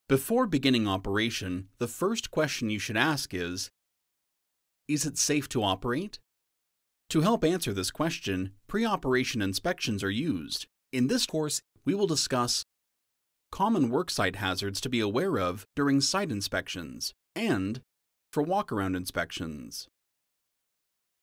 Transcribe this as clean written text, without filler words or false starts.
Before beginning operation, the first question you should ask is it safe to operate? To help answer this question, pre-operation inspections are used. In this course, we will discuss common worksite hazards to be aware of during site inspections and for walk-around inspections.